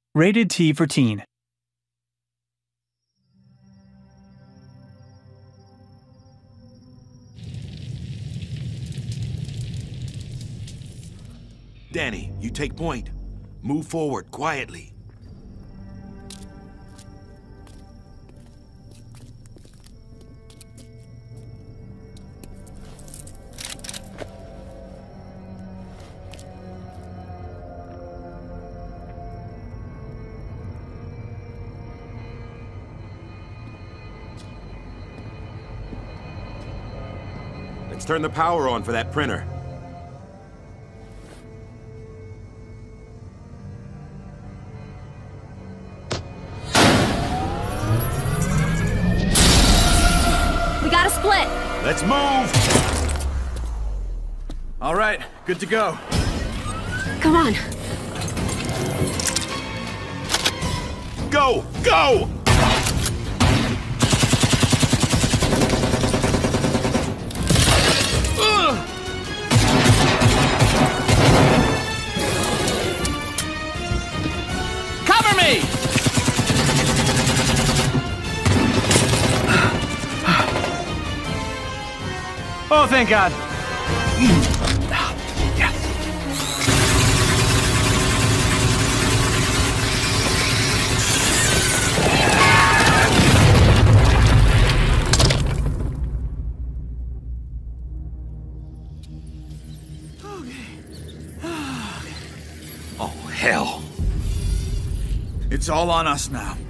Rated T for Teen. Danny, you take point. Move forward quietly. Let's turn the power on for that printer. We gotta split! Let's move! All right, good to go. Come on. Go! Go! Cover me! Oh, thank God. Oh, hell. It's all on us now.